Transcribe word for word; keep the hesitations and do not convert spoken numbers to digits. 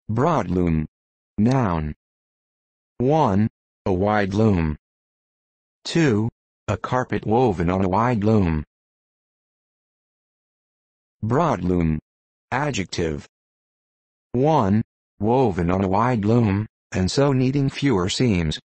Broadloom. Noun. one. A wide loom. two. A carpet woven on a wide loom. Broadloom. Adjective. one. Woven on a wide loom, and so needing fewer seams.